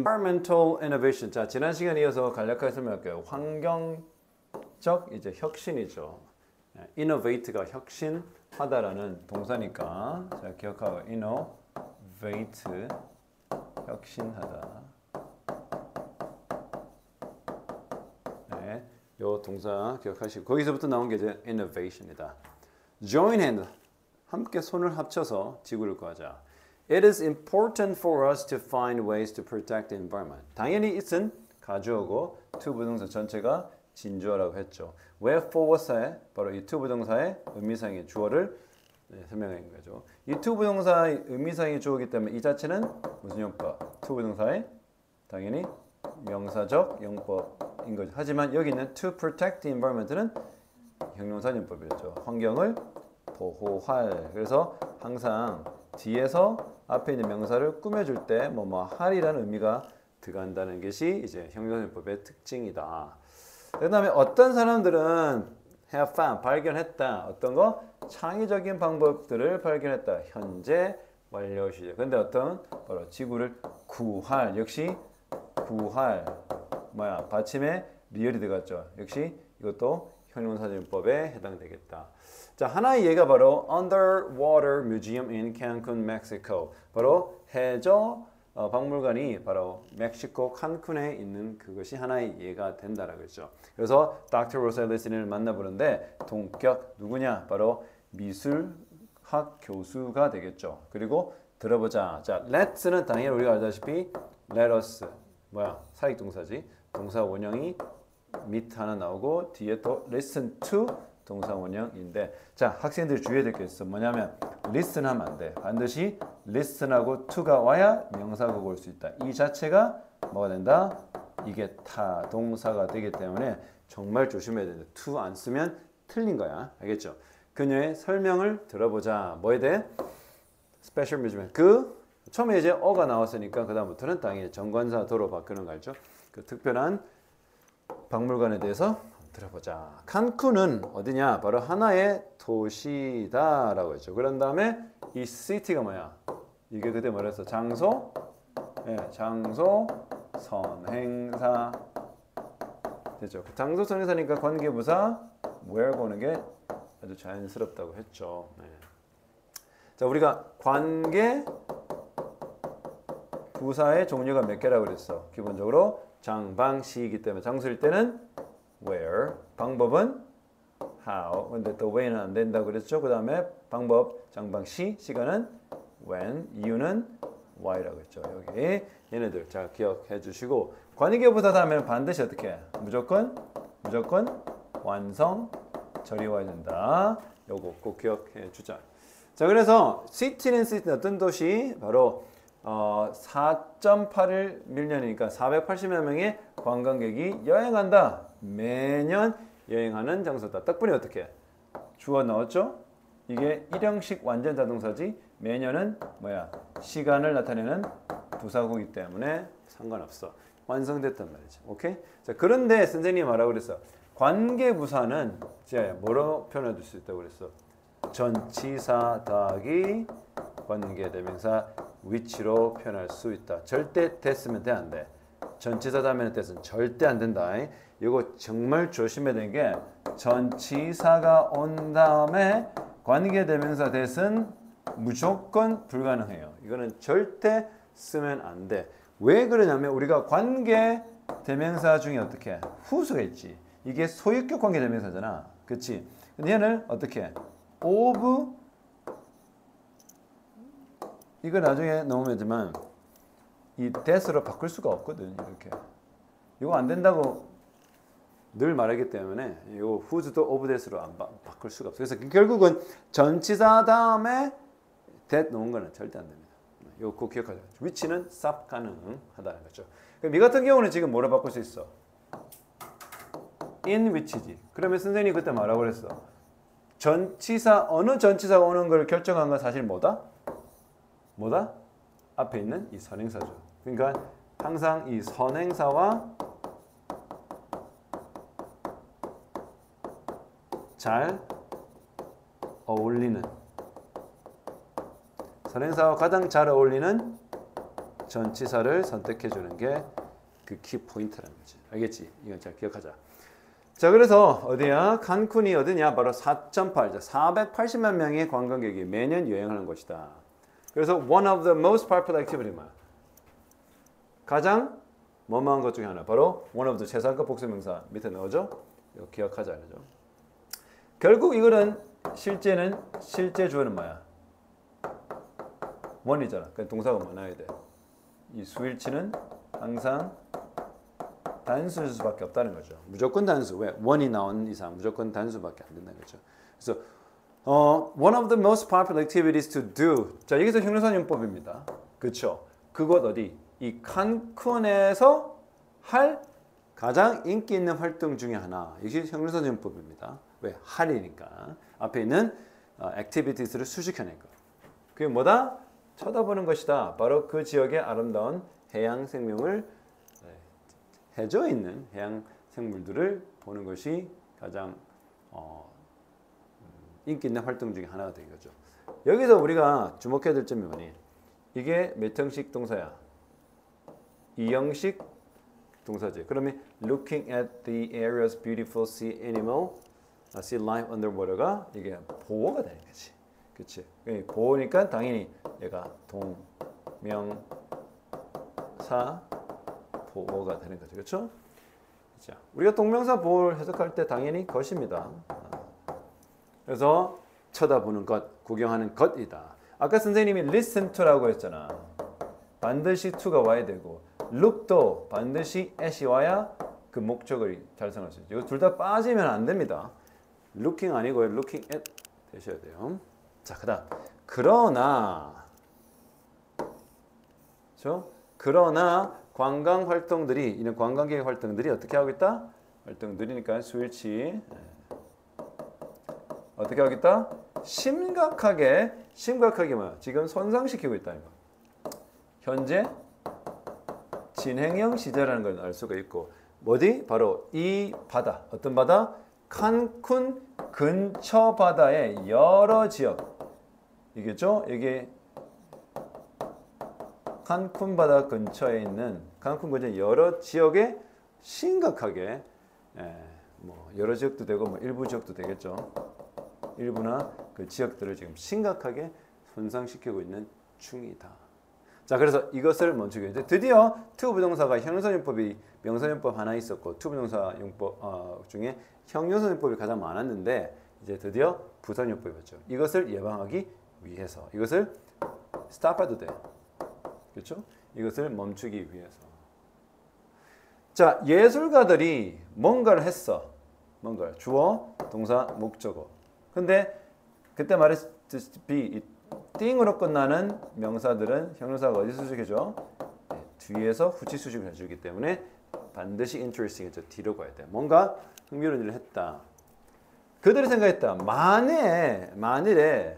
environmental innovation. 자, 지난 시간에 이어서 간략하게 설명할게요. 환경적 이제 혁신이죠. innovate가 혁신하다라는 동사니까 자, 기억하고 innovate 혁신하다. 네, 요 동사 기억하시고 거기서부터 나온 게 이제 innovation이다. join hand 함께 손을 합쳐서 지구를 구하자. It is important for us to find ways to protect the environment. 당연히 it은 가주어고 to 부동사 전체가 진주어라고 했죠. 왜 forward에 바로 이 to 부동사의 의미상의 주어를 설명한 거죠. 이 to 부동사의 의미상의 주어이기 때문에 이 자체는 무슨 용법? to 부동사의 당연히 명사적 용법인 거죠. 하지만 여기 있는 to protect the environment는 형용사 용법이죠. 환경을 보호할. 그래서 항상 뒤에서 앞에 있는 명사를 꾸며줄 때 뭐 할이라는 의미가 들어간다는 것이 이제 형용사용법의 특징이다. 그 다음에 어떤 사람들은 have found, 발견했다. 어떤 거? 창의적인 방법들을 발견했다. 현재 완료 시제. 근데 어떤? 바로 지구를 구할. 역시 구할. 받침에 리얼이 들어갔죠. 역시 이것도 형용사용법에 해당되겠다. 자, 하나의 예가 바로 Underwater Museum in Cancun, Mexico. 바로 해저 박물관이 바로 멕시코 칸쿤에 있는 그것이 하나의 예가 된다라고 했죠. 그래서 Dr. 로셀리스를 만나보는데 동격 누구냐? 바로 미술학 교수가 되겠죠. 그리고 들어보자. 자, let's는 당연히 우리가 알다시피 let us 사익 동사지. 동사 원형이 밑 하나 나오고 뒤에 또 listen to 동사 원형인데 자, 학생들 주의해야 될 게 있어. 뭐냐면 listen 하면 안 돼. 반드시 listen하고 to가 와야 명사가 올 수 있다. 이 자체가 뭐가 된다? 이게 타동사가 되기 때문에 정말 조심해야 된다. to 안 쓰면 틀린 거야. 알겠죠? 그녀의 설명을 들어보자. 뭐에 대해? special measurement. 처음에 이제 어가 나왔으니까 그 다음부터는 당연히 정관사 도로 바꾸는 거 알죠? 그 특별한 박물관에 대해서 들어보자. 칸쿤은 어디냐? 바로 하나의 도시다라고 했죠. 그런 다음에 이 city가 뭐야? 이게 그때 뭐랬어? 장소, 장소, 선행사 됐죠. 장소, 선행사니까 관계부사 where 보는 게 아주 자연스럽다고 했죠. 자, 우리가 관계 부사의 종류가 몇 개라고 그랬어? 기본적으로 장방시이기 때문에 장소일 때는 where, 방법은 how, 근데 또 when은 안 된다고 그랬죠. 그 다음에 방법, 장방시, 시간은 when, 이유는 why라고 했죠. 여기 얘네들 잘 기억해 주시고 관계부사 다음에는 반드시 어떻게 해? 무조건 완성, 절이 와야 된다. 요거 꼭 기억해 주자. 자, 그래서 city는 어떤 도시? 바로 4.81 밀리언이니까 480만 명의 관광객이 여행한다. 매년 여행하는 장소다. 덕분에 어떻게? 주어 넣었죠? 이게 일형식 완전 자동사지. 매년은 시간을 나타내는 부사구이기 때문에 상관없어. 완성됐단 말이죠. 오케이? 자, 그런데 선생님이 뭐라고 그랬어? 관계부사는 뭐로 표현해 줄 수 있다고 그랬어? 전치사 더하기 관계대명사 위치로 표현할 수 있다. 절대 됐으면 돼, 안 돼? 전치사 다음에는 됐으면 절대 안 된다. 이거 정말 조심해야 되는 게 전치사가 온 다음에 관계대명사 됐은 무조건 불가능해요. 이거는 절대 쓰면 안 돼. 왜 그러냐면 우리가 관계대명사 중에 어떻게 후수가 있지. 이게 소유격 관계대명사잖아. 그치? 근데 얘는 어떻게 of 이거 나중에 넣으면 되지만 이 that으로 바꿀 수가 없거든. 이렇게 이거 안 된다고 늘 말하기 때문에 이거 who's도 of that으로 안 바꿀 수가 없어. 그래서 결국은 전치사 다음에 that 넣은 거는 절대 안 됩니다. 이거 꼭 기억하자. 위치는 쌉 가능하다는 거죠. 그럼 이 같은 경우는 지금 뭐로 바꿀 수 있어? in 위치지. 그러면 선생님이 그때 뭐라고 그랬어? 전치사 어느 전치사가 오는 걸 결정한 건 사실 뭐다? 앞에 있는 이 선행사죠. 그러니까 항상 이 선행사와 잘 어울리는 선행사와 가장 잘 어울리는 전치사를 선택해 주는 게 그 키 포인트라는 거지. 알겠지? 이건 잘 기억하자. 자, 그래서 어디야? 칸쿤이 어디냐? 바로 4.8, 480만 명의 관광객이 매년 여행하는 곳이다. 그래서 one of the most popular activity 뭐야? 가장 뭐뭐한 것 중에 하나. 바로 one of the 최상급 복수명사 밑에 넣어줘. 이거 기억하자. 그죠? 결국 이거는 실제 주어는 뭐야? one이잖아. 그러니까 동사가 많아야 돼. 이 수일치는 항상 단수일 수밖에 없다는 거죠. 무조건 단수. 왜? one이 나온 이상 무조건 단수밖에 안 된다는 거죠. 그래서 one of the most popular activities to do. 자, 여기서 형용사용법입니다. 그렇죠? 그곳 어디? 이 칸쿤에서 할 가장 인기 있는 활동 중에 하나. 이것이 형용사용법입니다. 왜? 할이니까. 앞에 있는 activities를 수식해낸 거. 그게 뭐다? 쳐다보는 것이다. 바로 그 지역의 아름다운 해양 생명을 해저 있는 해양 생물들을 보는 것이 가장 인기 있는 활동 중에 하나가 되는 거죠. 여기서 우리가 주목해야 될 점이 뭐니? 이게 몇 형식 동사야? 2형식 동사지. 그러면 looking at the area's beautiful sea animal, sea life underwater가 이게 보호가 되는 거지. 그렇지? 보호니까 당연히 얘가 동명사 보호가 되는 거죠. 그렇죠? 자, 우리가 동명사 보호를 해석할 때 당연히 것입니다. 그래서 쳐다보는 것, 구경하는 것이다. 아까 선생님이 listen to라고 했잖아. 반드시 to가 와야 되고 look도 반드시 at이 와야 그 목적을 달성할 수 있죠. 이거 둘 다 빠지면 안 됩니다. looking 아니고 looking at 되셔야 돼요. 자, 그다음 그러나 그렇죠? 그러나 관광 활동들이 이런 관광객 활동들이 어떻게 하고 있다? 활동들이니까 수일치 어떻게 하고 있다? 심각하게 뭐야? 지금 손상시키고 있다는 거. 현재 진행형 시제라는 걸 알 수가 있고 어디? 바로 이 바다. 어떤 바다? 칸쿤 근처 바다의 여러 지역. 이겠죠? 이게 칸쿤 바다 근처에 있는 칸쿤 근처 여러 지역에 심각하게 뭐 여러 지역도 되고 뭐 일부 지역도 되겠죠. 일부나 그 지역들을 지금 심각하게 손상시키고 있는 중이다. 자, 그래서 이것을 멈추게 이제 드디어 to 부동사가 형용사용법이 명사용법 하나 있었고 to 부동사용법 중에 형용사용법이 가장 많았는데 이제 드디어 부사용법이었죠. 이것을 예방하기 위해서 이것을 stop해도 돼. 그렇죠? 이것을 멈추기 위해서. 자, 예술가들이 뭔가를 했어. 뭔가를 주어, 동사, 목적어. 근데 그때 말했듯이 이 띵으로 끝나는 명사들은 형용사가 어디 수식해줘? 네, 뒤에서 후치 수식을 해주기 때문에 반드시 interesting해져 뒤로 가야 돼. 뭔가 흥미로운 일을 했다. 그들이 생각했다. 만일에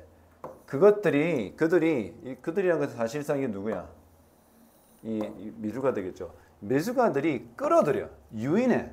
그들이란 것은 사실상 이게 누구야? 이 미술가 되겠죠. 미술가들이 끌어들여 유인해.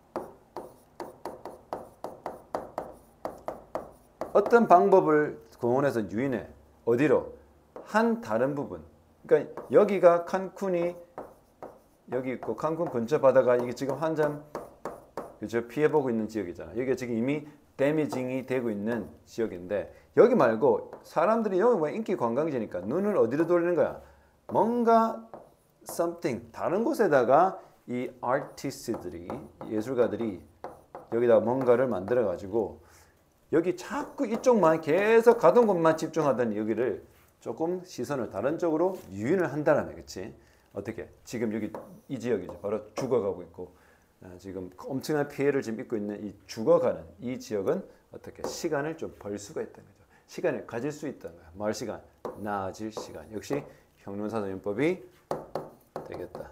어떤 방법을 공원에서 유인해. 어디로? 한 다른 부분. 그러니까 여기가 칸쿤이 여기 있고 칸쿤 근처 바다가 이게 지금 한참 그죠? 피해보고 있는 지역이잖아. 여기가 지금 이미 데미징이 되고 있는 지역인데 여기 말고 사람들이 여기 뭐 인기 관광지니까 눈을 어디로 돌리는 거야? 뭔가 something 다른 곳에다가 이 아티스트들이 예술가들이 여기다가 뭔가를 만들어 가지고 여기 자꾸 이쪽만 계속 가던 곳만 집중하던 여기를 조금 시선을 다른 쪽으로 유인을 한다라는 거지. 어떻게? 지금 여기 이 지역이죠. 바로 죽어가고 있고 지금 엄청난 피해를 지금 입고 있는 이 죽어가는 이 지역은 어떻게 시간을 좀 벌 수가 있다는 거죠. 시간을 가질 수 있다는 거야. 뭘 시간? 나아질 시간. 역시 형용사 사용법이 되겠다.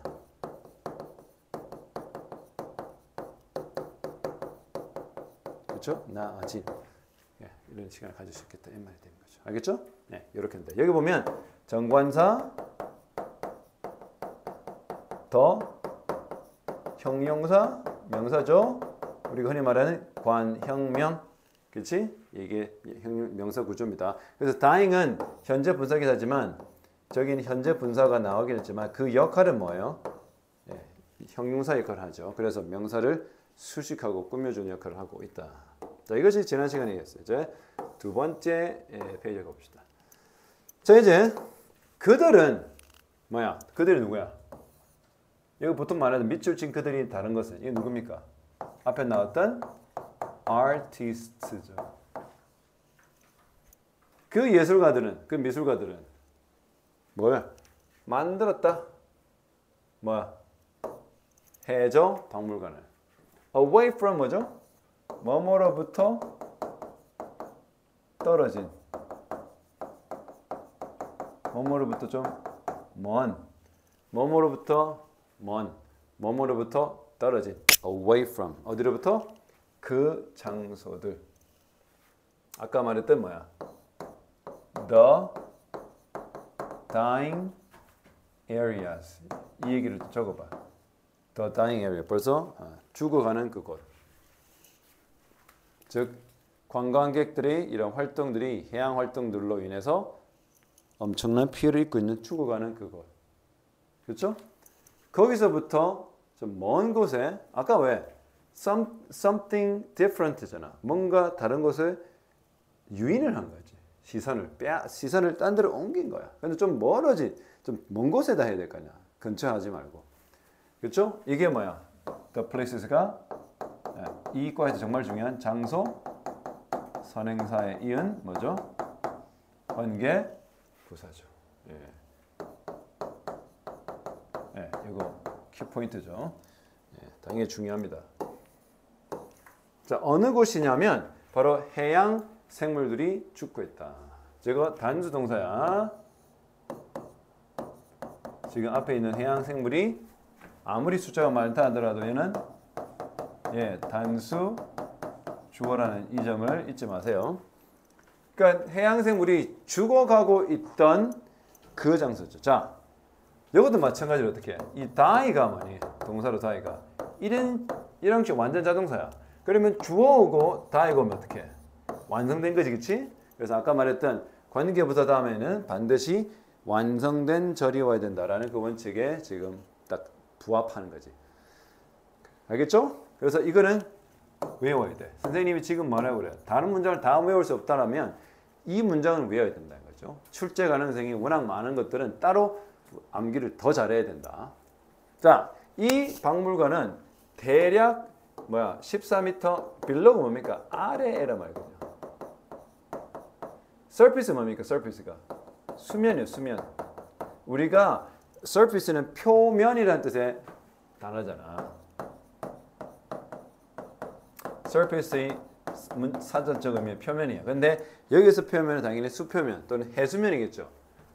그렇죠? 나아질. 예, 이런 시간을 가질 수 있겠다. 이 말이 되는 거죠. 알겠죠? 네, 이렇게 합니다. 여기 보면 정관사 더 형용사 명사죠. 우리가 흔히 말하는 관형명, 그렇지? 이게 명사 구조입니다. 그래서 dying은 현재 분사기사지만 저기는 현재 분사가 나오긴 했지만 그 역할은 뭐예요? 예, 형용사 역할을 하죠. 그래서 명사를 수식하고 꾸며주는 역할을 하고 있다. 자, 이것이 지난 시간에 얘기했어요. 이제 두 번째 페이지에 가봅시다. 자, 이제 그들은 뭐야? 그들이 누구야? 여기 보통 말하는 밑줄 친 그들이 다른 것은 이게 누굽니까? 앞에 나왔던 artists죠. 그 예술가들은, 그 미술가들은 뭐야? 만들었다. 뭐야? 해저 박물관을. Away from 뭐죠? 뭐뭐로부터 떨어진. 뭐뭐로부터 좀 먼. 뭐뭐로부터 먼. 뭐뭐로부터 떨어진. Away from. 어디로부터? 그 장소들. 아까 말했던 뭐야? The dying areas. 이 얘기를 적어봐. The dying area. 벌써 죽어가는 그곳. 즉 관광객들의 이런 활동들이 해양 활동들로 인해서 엄청난 피해를 입고 있는 죽어가는 그곳. 그렇죠? 거기서부터 좀 먼 곳에 아까 왜 something different잖아. 뭔가 다른 곳에 유인을 한 거지. 시선을 딴 데로 옮긴 거야. 근데 좀 멀어지, 좀 먼 곳에다 해야 될 거 아니야. 근처 하지 말고. 그렇죠? 이게 뭐야? The places가 이 과에서 정말 중요한 장소, 선행사에 이은 뭐죠? 관계, 부사죠. 예. 예, 이거 키포인트죠. 예, 당연히 중요합니다. 자, 어느 곳이냐면 바로 해양 생물들이 죽고 있다. 제가 단수 동사야. 지금 앞에 있는 해양 생물이 아무리 숫자가 많다 하더라도 얘는 단수 주어라는 이 점을 잊지 마세요. 그러니까 해양 생물이 죽어가고 있던 그 장소죠. 자, 이것도 마찬가지로 어떻게 해? 이 die가 뭐니? 동사로 die가 이런 식 완전 자동사야. 그러면 주어 오고 die가 오면 어떻게 해? 완성된 거지, 그치? 그래서 아까 말했던 관계부사 다음에는 반드시 완성된 절이 와야 된다라는 그 원칙에 지금 딱 부합하는 거지. 알겠죠? 그래서 이거는 외워야 돼. 선생님이 지금 뭐라고 그래요? 다른 문장을 다 외울 수 없다면 이 문장을 외워야 된다는 거죠. 출제 가능성이 워낙 많은 것들은 따로 암기를 더 잘해야 된다. 자, 이 박물관은 대략 14m 빌로가 뭡니까? 아래에라 말이거든요. surface 뭡니까? surface가 수면이에요. 수면. 우리가 surface는 표면이라는 뜻의 단어잖아. surface의 사전적 의미의 표면이에요. 근데 여기서 표면은 당연히 수표면 또는 해수면이겠죠.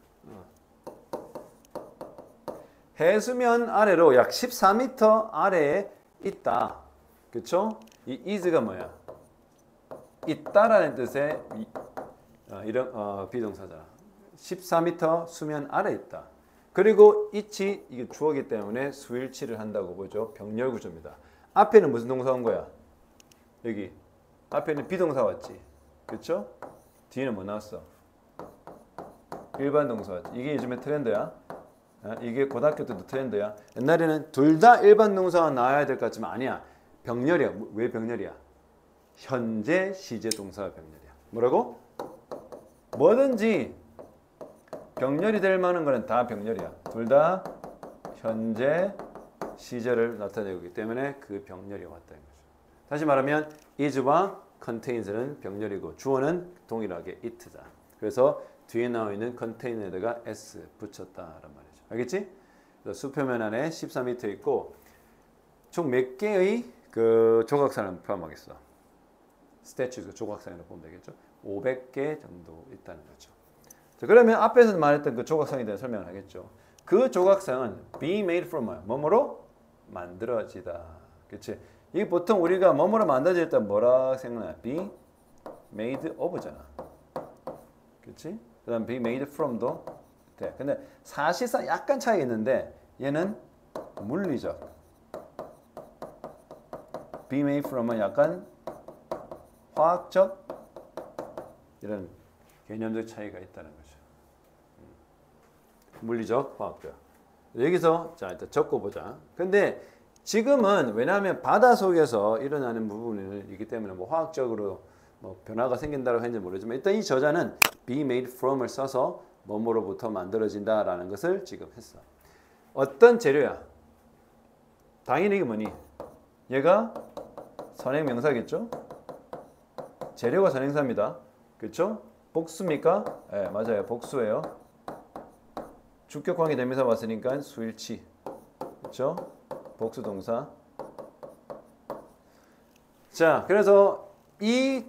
해수면 아래로 약 14m 아래에 있다. 그렇죠? 이 is가 뭐야? 있다라는 뜻의 이런 비동사잖아. 14m 수면 아래 있다. 그리고 it이 이게 주어기 때문에 수일치를 한다고 보죠. 병렬 구조입니다. 앞에는 무슨 동사 온 거야? 여기 앞에는 비동사 왔지. 그렇죠? 뒤에는 뭐 나왔어? 일반 동사 왔지. 이게 요즘에 트렌드야. 이게 고등학교 때도 트렌드야. 옛날에는 둘 다 일반 동사가 나와야 될 것 같지만 아니야. 병렬이야. 왜 병렬이야? 현재 시제 동사가 병렬이야. 뭐라고? 뭐든지 병렬이 될 만한 거는 다 병렬이야. 둘 다 현재 시제를 나타내고 있기 때문에 그 병렬이 왔다는 거죠. 다시 말하면 is와 contains는 병렬이고 주어는 동일하게 it다. 그래서 뒤에 나와 있는 container에다가 s 붙였다란 말이죠. 알겠지? 그래서 수표면 안에 14m 있고 총 몇 개의 그 조각상을 포함하겠어? 스태츄 조각상이라고 보면 되겠죠. 500개 정도 있다는 거죠. 자, 그러면 앞에서 말했던 그 조각상에 대한 설명을 하겠죠. 그 조각상은 be made from 뭐뭐로 만들어지다. 그렇지? 이게 보통 우리가 뭐뭐로 만들어질 때 뭐라 생각나? be made of잖아. 그렇지? 그다음 be made from도 돼. 근데 사실상 약간 차이 있는데 얘는 물리적. be made from은 약간 화학적 이런 개념적 차이가 있다는 거죠. 물리적, 화학적. 여기서 자 일단 적어보자. 근데 지금은 왜냐하면 바다 속에서 일어나는 부분이기 때문에 뭐 화학적으로 뭐 변화가 생긴다고 했는지 모르지만 일단 이 저자는 be made from을 써서 뭐뭐로부터 만들어진다라는 것을 지금 했어. 어떤 재료야? 당연히 이게 뭐니? 얘가 선행명사겠죠? 재료가 선행사입니다. 그렇죠? 복수입니까? 네, 맞아요. 복수예요. 주격관계 대명사 왔으니까 수일치. 그렇죠? 복수동사. 자, 그래서 이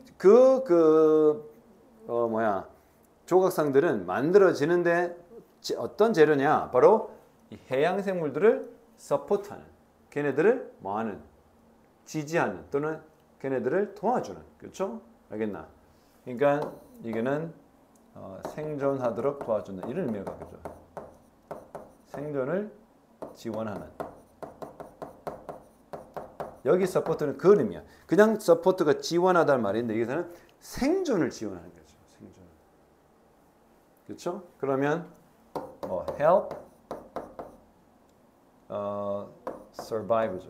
조각상들은 만들어지는데 어떤 재료냐? 바로 이 해양 생물들을 서포트하는, 걔네들을 뭐하는, 지지하는 또는 걔네들을 도와주는, 그렇죠? 알겠나? 그러니까 이게는 생존하도록 도와주는 이런 의미가 그죠? 생존을 지원하는. 여기 서포트는 그 의미야. 그냥 서포트가 지원하다는 말인데 여기서는 생존을 지원하는 거죠. 생존. 그렇죠? 그러면 뭐 help, survive죠.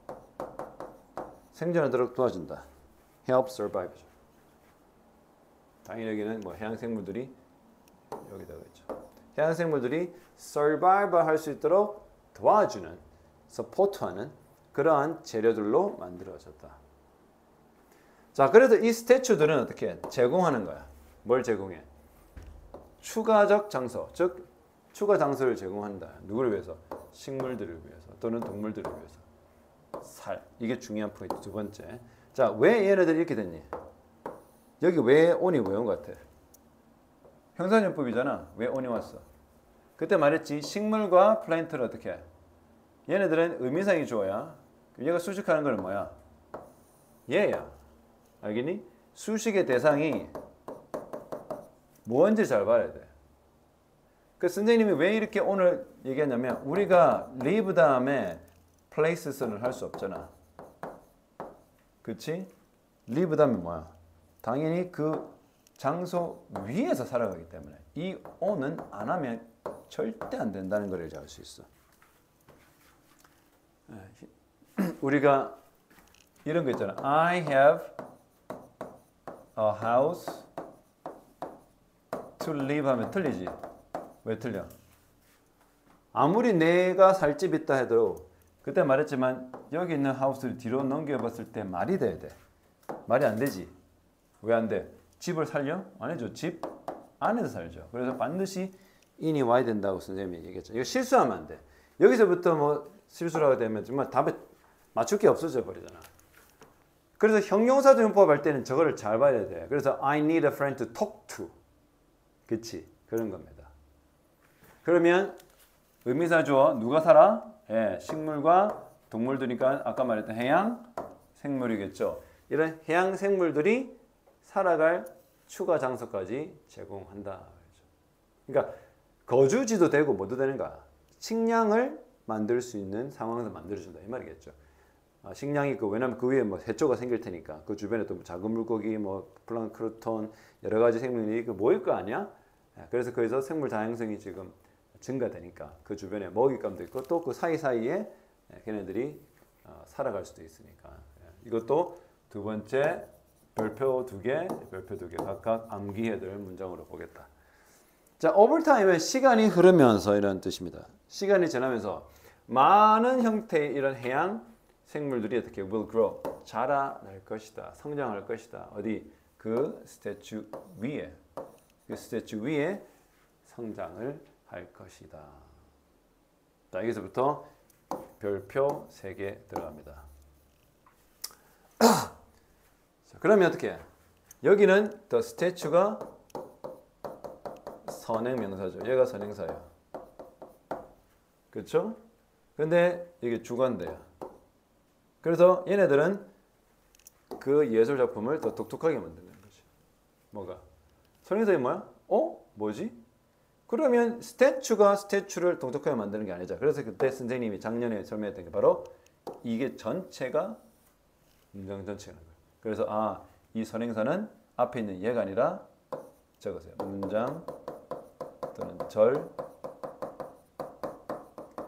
생존하도록 도와준다. help survive죠. 당연히 여기는 뭐 해양 생물들이 여기다가 있죠. 해양 생물들이 survive 할 수 있도록 도와주는, 서포트하는 그러한 재료들로 만들어졌다. 자, 그래서 이 스태츄들은 어떻게 제공하는 거야? 뭘 제공해? 추가적 장소, 즉 추가 장소를 제공한다. 누구를 위해서? 식물들을 위해서 또는 동물들을 위해서. 살. 이게 중요한 포인트 두 번째. 자, 왜 얘네들이 이렇게 됐니? 여기 왜 on이 왜 온 것 같아? 형사용법이잖아. 왜 on이 왔어? 그때 말했지. 식물과 플랜트를 어떻게 해? 얘네들은 의미상이 주어야. 얘가 수식하는 건 뭐야? 얘야. 알겠니? 수식의 대상이 뭔지 잘 봐야 돼. 그 선생님이 왜 이렇게 오늘 얘기했냐면 우리가 live 다음에 places를 할 수 없잖아. 그치? live 다음에 뭐야? 당연히 그 장소 위에서 살아가기 때문에 이 on은 안 하면 절대 안 된다는 걸 이제 알 수 있어. 우리가 이런 거 있잖아. I have a house to live 하면 틀리지. 왜 틀려? 아무리 내가 살 집 있다 해도 그때 말했지만 여기 있는 하우스를 뒤로 넘겨봤을 때 말이 돼야 돼. 말이 안 되지. 왜 안 돼? 집을 살려? 아니죠. 집 안에서 살죠. 그래서 반드시 in이 와야 된다고 선생님이 얘기했죠. 이거 실수하면 안 돼. 여기서부터 뭐 실수라고 되면 정말 답에 맞출 게 없어져 버리잖아. 그래서 형용사도 용법 할 때는 저거를 잘 봐야 돼. 그래서 I need a friend to talk to. 그치? 그런 겁니다. 그러면 의미사 주어 누가 살아? 예, 식물과 동물들이니까 아까 말했던 해양 생물이겠죠. 이런 해양 생물들이 살아갈 추가 장소까지 제공한다. 그러니까 거주지도 되고 뭐도 되는 거야. 식량을 만들 수 있는 상황에서 만들어준다 이 말이겠죠. 식량이 왜냐면 그 위에 뭐 해초가 생길 테니까 그 주변에 또 작은 물고기, 뭐 플랑크톤 여러 가지 생물이 모일 거 아니야. 그래서 거기서 생물 다양성이 지금 증가되니까 그 주변에 먹잇감도 있고 또 그 사이사이에 걔네들이 살아갈 수도 있으니까 이것도 두 번째 별표 두 개 각각 암기해야 될 문장으로 보겠다. 자, 오버타임은 시간이 흐르면서 이런 뜻입니다. 시간이 지나면서 많은 형태의 이런 해양 생물들이 어떻게 will grow 자라날 것이다, 성장할 것이다. 어디 그 스태츄 위에 성장을 할 것이다. 자, 여기서부터 별표 3개 들어갑니다. 자, 그러면 어떻게 해? 여기는 the statue가 선행명사죠. 얘가 선행사야. 그렇죠? 근데 이게 주관대야. 그래서 얘네들은 그 예술 작품을 더 독특하게 만드는 거지. 뭐가? 선행사이 뭐야? 뭐지? 그러면 스태츄가 스태츄를 독특하게 만드는 게 아니죠. 그래서 그때 선생님이 작년에 설명했던 게 바로 이게 전체가 문장 전체라는 거예요. 그래서 이 선행사는 앞에 있는 얘가 아니라 적으세요. 문장 또는 절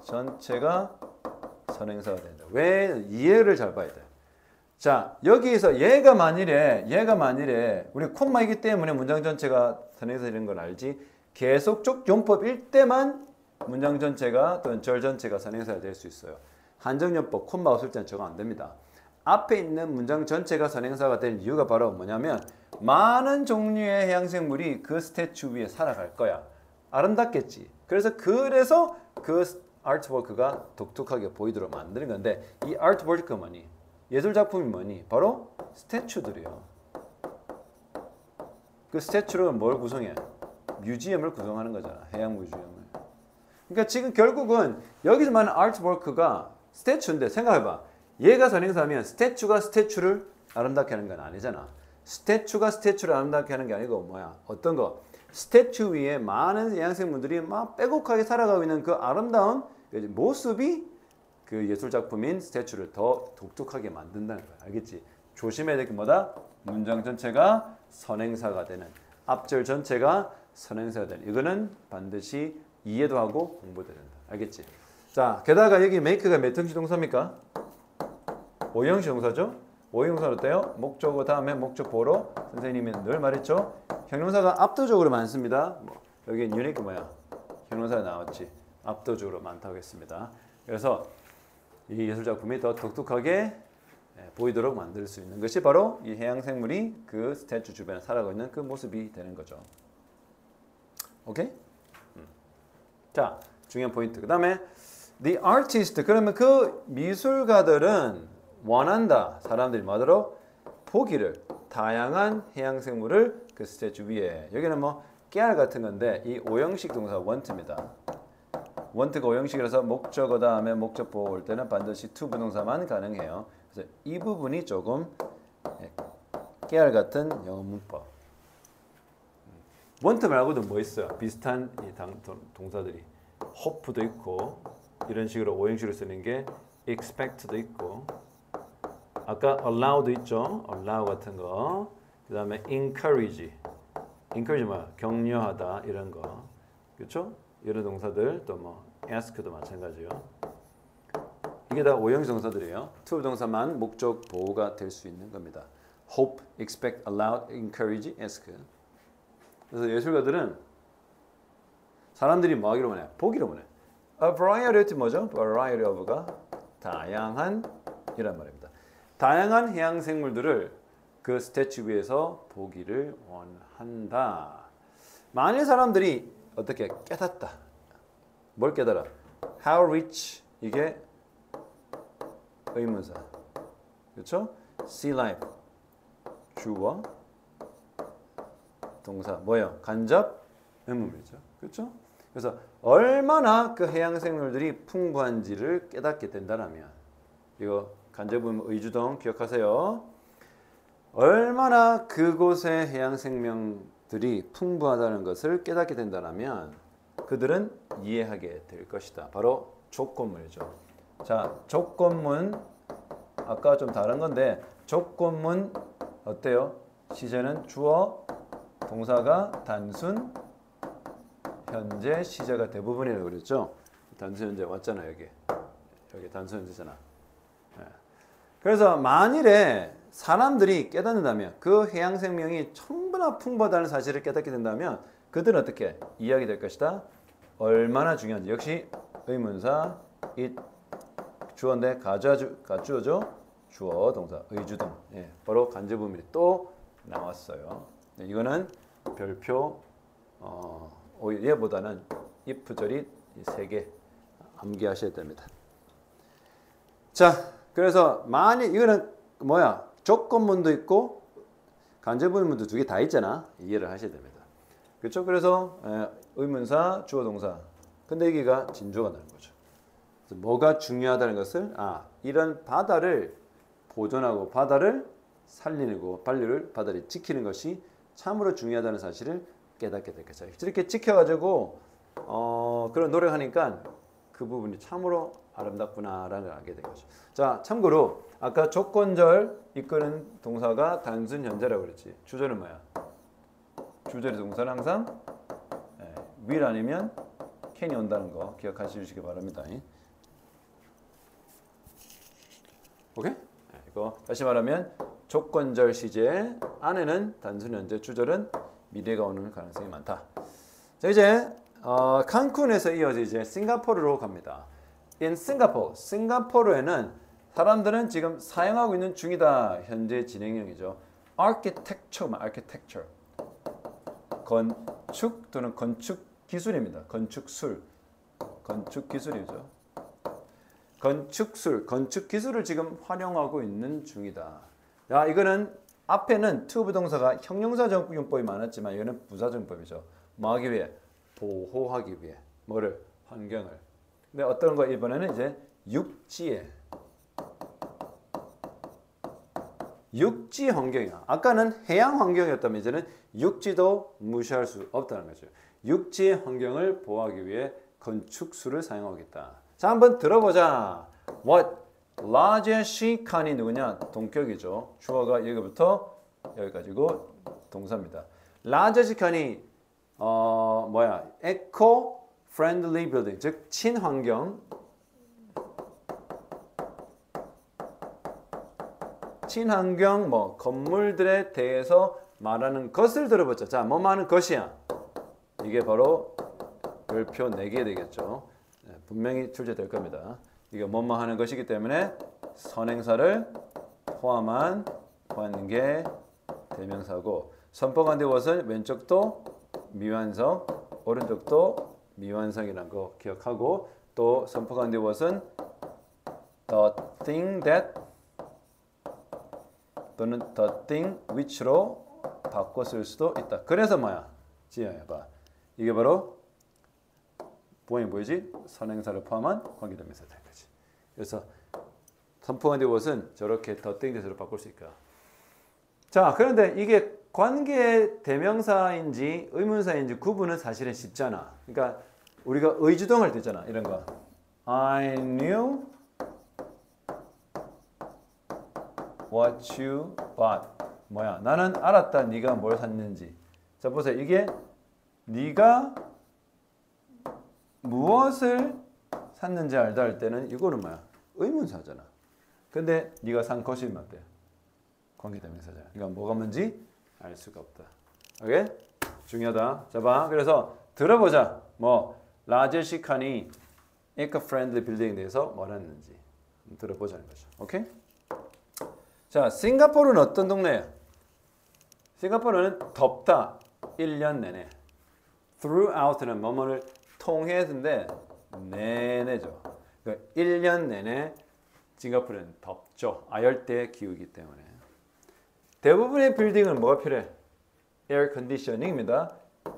전체가 선행사가 된다. 왜? 이해를 잘 봐야 돼. 자, 여기서 얘가 만일에 우리 콤마이기 때문에 문장 전체가 선행사 되는 걸 알지? 계속적 용법일 때만 문장 전체가 또는 절 전체가 선행사가 될 수 있어요. 한정용법 콤마 없을 때는 저거 안 됩니다. 앞에 있는 문장 전체가 선행사가 될 이유가 바로 뭐냐면 많은 종류의 해양생물이 그 스태츄 위에 살아갈 거야. 아름답겠지. 그래서 그 아트워크가 독특하게 보이도록 만드는 건데 이 아트워크가 뭐니? 예술 작품이 뭐니? 바로 스태츄들이요. 그 스태츄를 뭘 구성해? 뮤지엄을 구성하는 거잖아. 해양 뮤지엄을. 그러니까 지금 결국은 여기서 말하는 아트워크가 스태츄인데 생각해봐. 얘가 선행사면 스태츄가 스태츄를 아름답게 하는 건 아니잖아. 스태츄가 스태츄를 아름답게 하는 게 아니고 뭐야? 어떤 거? 스태츄 위에 많은 해양생물들이 막 빼곡하게 살아가고 있는 그 아름다운 모습이 그 예술 작품인 스태츄를 더 독특하게 만든다는 거야. 알겠지? 조심해야 될 게 뭐다? 문장 전체가 선행사가 되는, 앞절 전체가 선행사가 되는. 이거는 반드시 이해도 하고 공부도 된다. 알겠지? 자, 게다가 여기 make가 몇 형식 동사입니까? 5형식 동사죠? 5형식은 어때요? 목적어 다음에 목적보로 선생님이 늘 말했죠? 형용사가 압도적으로 많습니다. 여기 유니크 뭐야? 형용사가 나왔지. 압도적으로 많다고 했습니다. 그래서 이 예술작품이 더 독특하게 보이도록 만들 수 있는 것이 바로 이 해양생물이 그 스태츄 주변에 살아가고 있는 그 모습이 되는 거죠. 오케이? 자, 중요한 포인트. 그 다음에 the artist. 그러면 그 미술가들은 원한다. 사람들이 뭐하도록? 보기를. 다양한 해양생물을 그 스태츄 위에. 여기는 뭐 깨알 같은 건데 이 5형식 동사 want입니다. want가 5형식이라서 목적어 다음에 목적보호 올 때는 반드시 to 부동사만 가능해요. 그래서 이 부분이 조금 깨알 같은 영어 문법. want 말고도 뭐 있어요? 비슷한 이 동사들이 hope도 있고 이런 식으로 5형식으로 쓰는 게 expect도 있고 아까 allow도 있죠. allow 같은 거. 그 다음에 encourage 뭐야? 격려하다 이런 거. 그렇죠? 이런 동사들 또 뭐 ask도 마찬가지요. 이게 다 5형식 동사들이에요. to 동사만 목적 보호가 될 수 있는 겁니다. hope, expect, allow, encourage, ask. 그래서 예술가들은 사람들이 뭐 하기로 원해? 보기로 원해. A variety 뭐죠? variety of가 다양한 이란 말입니다. 다양한 해양 생물들을 그 스태츄 위에서 보기를 원한다. 만일 사람들이 어떻게 깨닫다. 뭘 깨달아? How rich 이게 의문사. 그렇죠? Sea life 주어 동사 뭐예요? 간접 의문이죠. 그렇죠? 그래서 얼마나 그 해양 생물들이 풍부한지를 깨닫게 된다면 이거 간접 의문 의주동 기억하세요. 얼마나 그곳의 해양 생명들이 풍부하다는 것을 깨닫게 된다면 그들은 이해하게 될 것이다. 바로 조건문이죠. 자, 조건문 아까 좀 다른 건데 조건문 어때요? 시제는 주어, 동사가 단순, 현재, 시제가 대부분이라고 그랬죠. 단순 현재 왔잖아 여기 단순 현재잖아. 그래서 만일에 사람들이 깨닫는다면 그 해양 생명이 천분나 풍부하다는 사실을 깨닫게 된다면 그들은 어떻게 이해하게 될 것이다. 얼마나 중요한지. 역시 의문사 it 주어인데 가주어죠. 주어 동사 의주동. 예, 바로 간접의문이 또 나왔어요. 이거는 별표 얘보다는 if절이 3개 암기하셔야 됩니다. 자, 그래서 만약 이거는 뭐야? 조건문도 있고 간접의문도 2개 다 있잖아. 이해를 하셔야 됩니다. 그렇죠? 그래서 의문사, 주어, 동사. 근데 여기가 진조가 나는 거죠. 그래서 뭐가 중요하다는 것을 이런 바다를 보존하고 바다를 살리고 바다를 지키는 것이 참으로 중요하다는 사실을 깨닫게 될 거죠. 이렇게 지켜가지고 그런 노력하니까 그 부분이 참으로 아름답구나라는 걸 알게 된 거죠. 자, 참고로 아까 조건절 이끄는 동사가 단순 현재라고 그랬지. 주절은 뭐야? 주절의 동사는 항상 will 아니면 can이 온다는 거 기억하시기 바랍니다. 오케이? 이거 다시 말하면 조건절 시제 안에는 단순 현재, 주절은 미래가 오는 가능성이 많다. 자, 이제 칸쿤에서 이어서 이제 싱가포르로 갑니다. In Singapore, 싱가포르에는 사람들은 지금 사용하고 있는 중이다. 현재 진행형이죠. architecture. 건축 또는 건축 기술입니다. 건축술, 건축 기술이죠. 건축 기술을 지금 활용하고 있는 중이다. 야, 이거는 앞에는 to 부동사가 형용사 정법이 많았지만 이거는 부사 정법이죠. 뭐 하기 위해? 보호하기 위해. 뭐를? 환경을. 근데 어떤 거 이번에는 이제 육지 환경이야. 아까는 해양 환경이었다면 이제는 육지도 무시할 수 없다는 거죠. 육지 환경을 보호하기 위해 건축술을 사용하겠다. 자, 한번 들어보자. What? large 칸이 누구냐? 동격이죠. 주어가 여기부터 여기까지고 동사입니다. large 칸이 eco friendly building, 즉 친환경 건물들에 대해서 말하는 것을 들어보자. 자, 뭐뭐 하는 것이야? 이게 바로 별표 4개 되겠죠. 분명히 출제될 겁니다. 이게 뭐뭐 하는 것이기 때문에 선행사를 포함한 관계 대명사고, 선포관계 것은 왼쪽도 미완성, 오른쪽도 미완성이라는 거 기억하고, 또 선포관계 것은 the thing that 또는 the thing which로 바꿔 쓸 수도 있다. 그래서 뭐야? 지어봐. 이게 바로 보이지? 선행사를 포함한 관계대명사다. 그래서 선포관계 것은 저렇게 the thing that으로 바꿀 수 있다. 자, 그런데 이게 관계 대명사인지 의문사인지 구분은 사실은 쉽잖아. 그러니까 우리가 의주동할 때 있잖아. 이런 거. I knew what you bought. 뭐야? 나는 알았다. 네가 뭘 샀는지. 자, 보세요. 이게 네가 무엇을 샀는지 알다 할 때는 이거는 뭐야? 의문사잖아. 근데 네가 산 것이 맞대. 관계대명사잖아. 그러니까 뭐가 뭔지 알 수가 없다. 오케이? 중요하다. 자, 봐. 그래서 들어보자. 뭐 라제시 칸이 eco-friendly 빌딩에 대해서 뭘 했는지 들어보자는 거죠. 오케이? 자, 싱가포르는 어떤 동네야? 싱가포르는 덥다. 1년 내내. throughout는 뭐뭐를 통해서인데 내내죠. 그러니까 1년 내내 싱가포르는 덥죠. 아열대 기후이기 때문에. 대부분의 빌딩은 뭐가 필요해? 에어 컨디셔닝입니다.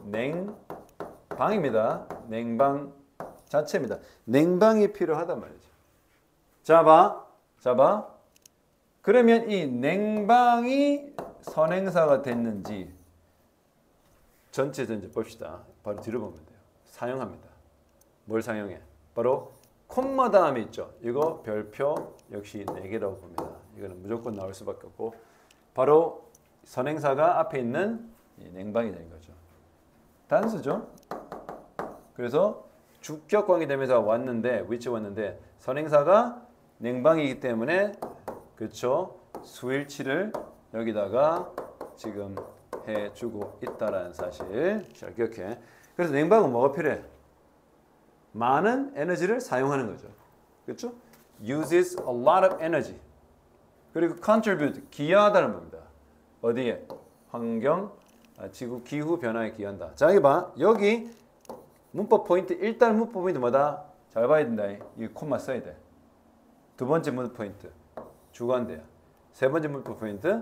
냉방입니다. 냉방 자체입니다. 냉방이 필요하단 말이죠. 자, 봐. 그러면 이 냉방이 선행사가 됐는지 전체 봅시다. 바로 뒤로 보면 돼요. 사용합니다. 뭘 사용해? 바로 콤마 다음에 있죠. 이거 별표 역시 4개라고 봅니다. 이거는 무조건 나올 수밖에 없고 바로 선행사가 앞에 있는 이 냉방이 되는 거죠. 단수죠. 그래서 주격 관계대명사가 왔는데 which 왔는데 선행사가 냉방이기 때문에 그렇죠. 수일치를 여기다가 지금 해주고 있다라는 사실 잘 기억해. 그래서 냉방은 뭐가 필요해? 많은 에너지를 사용하는 거죠. 그렇죠? uses a lot of energy. 그리고 contribute, 기여하다는 겁니다. 어디에? 환경, 지구 기후 변화에 기여한다. 자, 여기 봐. 여기 문법 포인트, 일단 문법 포인트 뭐다? 잘 봐야 된다. 이 콤마 써야 돼. 두 번째 문법 포인트, 주관대야. 세 번째 문법 포인트,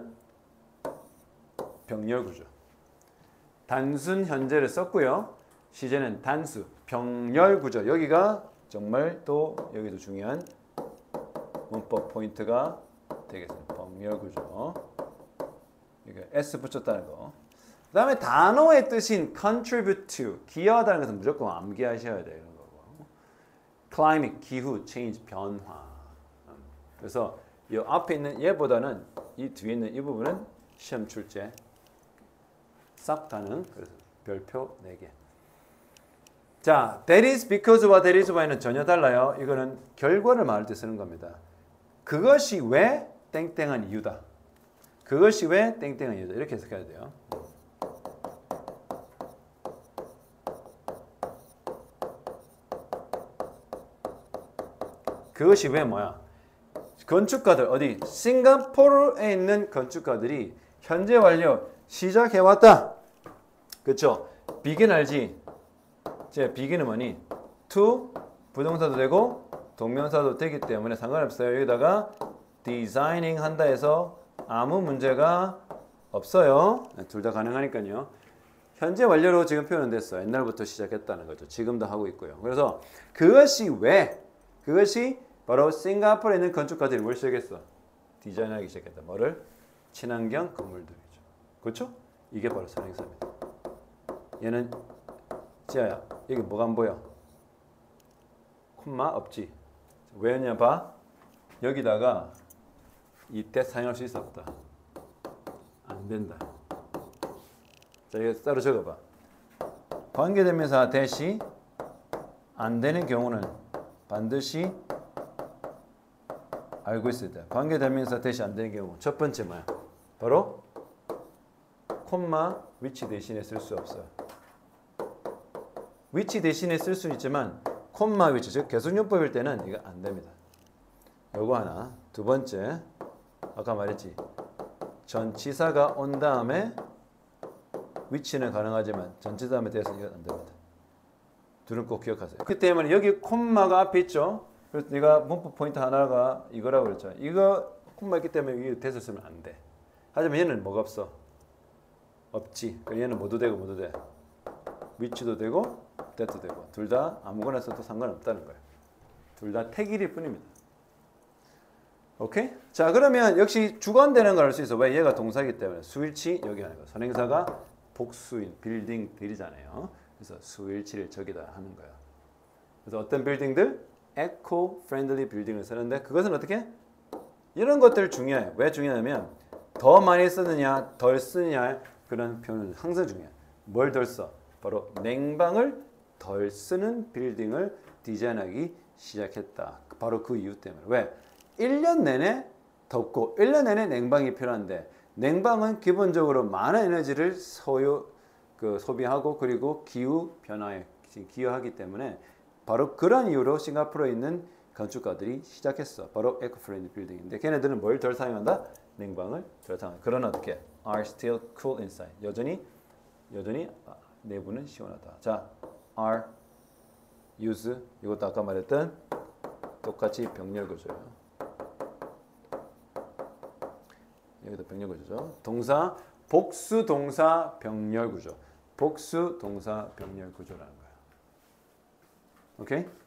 병렬 구조. 단순 현재를 썼고요. 시제는 단수, 병렬 구조. 여기가 정말 또 여기도 중요한 문법 포인트가 되겠습니다. 병렬 구조. 이게 S 붙였다는 거. 그 다음에 단어의 뜻인 contribute to, 기여하다는 것은 무조건 암기하셔야 돼요. 이런 거고. climate, 기후, change, 변화. 그래서 이 앞에 있는 얘보다는 이 뒤에 있는 이 부분은 시험 출제 싹 가능. 그래서 별표 4개. 자, that is because와 that is why는 전혀 달라요. 이거는 결과를 말할 때 쓰는 겁니다. 그것이 왜 땡땡한 이유다. 그것이 왜 땡땡한 이유다. 이렇게 해석해야 돼요. 그것이 왜 뭐야? 건축가들 어디 싱가포르에 있는 건축가들이 현재 완료 시작해 왔다. 그렇죠? begin 알지? 제 begin은 뭐니? to 부동사도 되고 동명사도 되기 때문에 상관없어요. 여기다가 designing 한다 해서 아무 문제가 없어요. 둘 다 가능하니까요. 현재 완료로 지금 표현은 됐어. 옛날부터 시작했다는 거죠. 지금도 하고 있고요. 그래서 그것이 왜? 그것이 바로 싱가포르에 있는 건축가들이 뭘 시작했어? 디자인하기 시작했다. 뭐를? 친환경 건물들이죠. 그렇죠? 이게 바로 선행사입니다. 얘는 지아야, 여기 뭐가 안 보여? 콤마 없지? 왜냐 봐. 여기다가 이때 사용할 수 있어 없다? 안 된다. 자, 이거 따로 적어봐. 관계대명사 대시 안 되는 경우는 반드시 알고 있어야 돼. 관계대명사 대시 안 되는 경우 첫 번째 뭐야? 바로 콤마 위치 대신에 쓸 수 없어요. 위치 대신에 쓸 수 있지만 콤마 위치, 즉 계속용법일 때는 이거 안 됩니다. 요거 하나. 두 번째, 아까 말했지. 전치사가 온 다음에 위치는 가능하지만 전치사에 대해서 이건 안 됩니다. 둘은 꼭 기억하세요. 그 때문에 여기 콤마가 앞에 있죠. 그래서 내가 문법 포인트 하나가 이거라고 그랬죠. 이거 콤마 있기 때문에 이게 대서 쓰면 안 돼. 하지만 얘는 뭐가 없어? 없지. 얘는 뭐도 되고 뭐도 돼. 위치도 되고 that도 되고 둘 다 아무거나 써도 상관없다는 거예요. 둘 다 택일일 뿐입니다. 오케이? 자, 그러면 역시 주관되는 걸 알 수 있어. 왜? 얘가 동사이기 때문에 수일치 여기 하는 거. 선행사가 복수인 빌딩들이잖아요. 그래서 수일치를 저기다 하는 거야. 그래서 어떤 빌딩들? 에코 프렌들리 빌딩을 쓰는데 그것은 어떻게? 이런 것들 중요해. 왜 중요하냐면 더 많이 쓰느냐 덜 쓰느냐 그런 표현은 항상 중요해. 뭘 덜 써? 바로 냉방을 덜 쓰는 빌딩을 디자인하기 시작했다. 바로 그 이유 때문에. 왜? 1년 내내 덥고 1년 내내 냉방이 필요한데 냉방은 기본적으로 많은 에너지를 소비하고 그리고 기후 변화에 기여하기 때문에 바로 그런 이유로 싱가포르에 있는 건축가들이 시작했어. 바로 에코프렌드 빌딩인데 걔네들은 뭘 덜 사용한다? 냉방을 덜 사용한다. 그러나 어떻게? Are still cool inside. 여전히 내부는 시원하다. 자, are, use 이것도 아까 말했던 똑같이 병렬 구조예요. 여기도 병렬 구조죠. 동사 복수 동사 병렬 구조. 복수 동사 병렬 구조라는 거예요. 오케이?